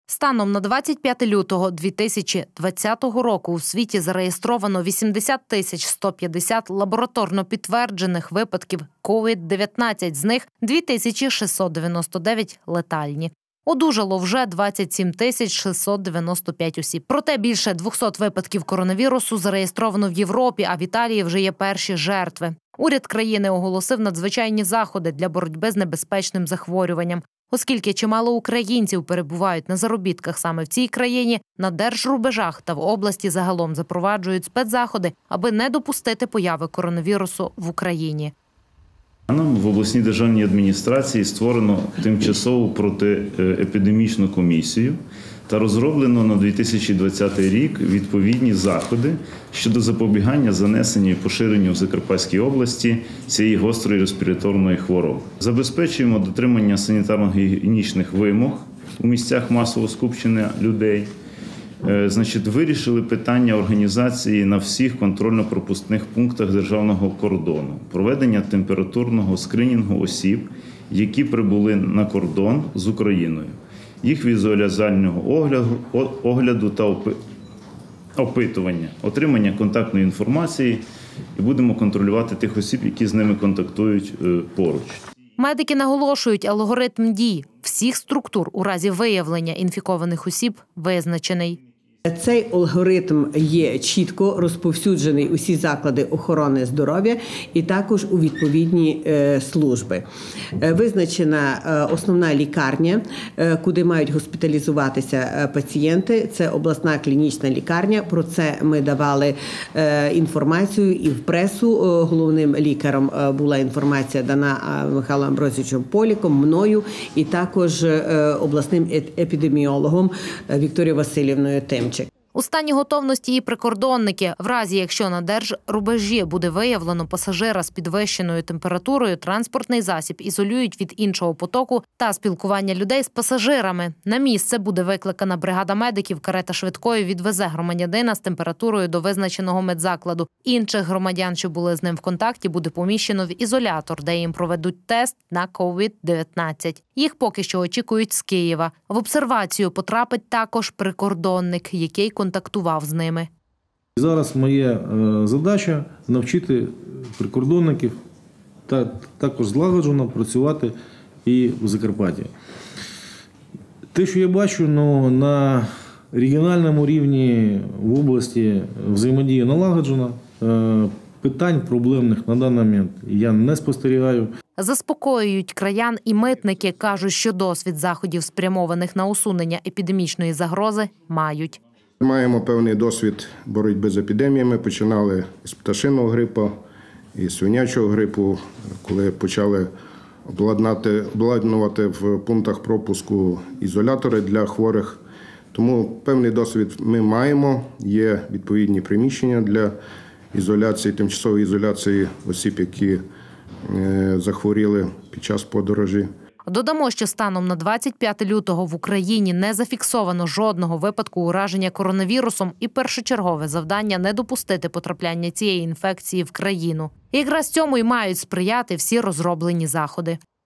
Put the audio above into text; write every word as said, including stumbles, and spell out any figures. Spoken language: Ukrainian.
Станом на двадцять п'яте лютого дві тисячі двадцятого року у світі зареєстровано вісімдесят тисяч сто п'ятдесят лабораторно підтверджених випадків ковід дев'ятнадцять, з них дві тисячі шістсот дев'яносто дев'ять летальні. Одужало вже двадцять сім тисяч шістсот дев'яносто п'ять осіб. Проте більше двохсот випадків коронавірусу зареєстровано в Європі, а в Італії вже є перші жертви. Уряд країни оголосив надзвичайні заходи для боротьби з небезпечним захворюванням. Оскільки чимало українців перебувають на заробітках саме в цій країні, на держрубежах та в області загалом запроваджують спецзаходи, аби не допустити появи коронавірусу в Україні. В обласній державній адміністрації створено тимчасову протиепідемічну комісію та розроблено на дві тисячі двадцятий рік відповідні заходи щодо запобігання занесенню і поширенню в Закарпатській області цієї гострої респіраторної хвороби. Забезпечуємо дотримання санітарно-гігієнічних вимог у місцях масового скупчення людей. Значить, вирішили питання організації на всіх контрольно-пропускних пунктах державного кордону, проведення температурного скринінгу осіб, які прибули на кордон з Україною, їх візуалізального огляду, огляду та опитування, отримання контактної інформації, і будемо контролювати тих осіб, які з ними контактують поруч. Медики наголошують, алгоритм дій всіх структур у разі виявлення інфікованих осіб визначений. Цей алгоритм є чітко розповсюджений у всі заклади охорони здоров'я і також у відповідні служби. Визначена основна лікарня, куди мають госпіталізуватися пацієнти. Це обласна клінічна лікарня. Про це ми давали інформацію і в пресу. Головним лікарем була інформація дана Михайлом Амбросійовичем Поліком, мною і також обласним епідеміологом Вікторією Васильівною Тимчик. У стані готовності і прикордонники. В разі, якщо на держрубежі буде виявлено пасажира з підвищеною температурою, транспортний засіб ізолюють від іншого потоку та спілкування людей з пасажирами. На місце буде викликана бригада медиків, карета швидкої відвезе громадянина з температурою до визначеного медзакладу. Інших громадян, що були з ним в контакті, буде поміщено в ізолятор, де їм проведуть тест на ковід дев'ятнадцять. Їх поки що очікують з Києва. В обсервацію потрапить також прикордонник, який контактував з ними. Зараз моя задача – навчити прикордонників та також злагоджено працювати і в Закарпатті. Те, що я бачу, ну, на регіональному рівні в області взаємодія налагоджена, питань проблемних на даний момент я не спостерігаю. Заспокоюють краян і митники, кажуть, що досвід заходів, спрямованих на усунення епідемічної загрози, мають. Маємо певний досвід боротьби з епідеміями. Починали з пташиного грипу і свинячого грипу, коли почали обладнати, обладнувати в пунктах пропуску ізолятори для хворих. Тому певний досвід ми маємо. Є відповідні приміщення для ізоляції, тимчасової ізоляції осіб, які захворіли під час подорожі. Додамо, що станом на двадцять п'яте лютого в Україні не зафіксовано жодного випадку ураження коронавірусом і першочергове завдання – не допустити потрапляння цієї інфекції в країну. І якраз цьому й мають сприяти всі розроблені заходи.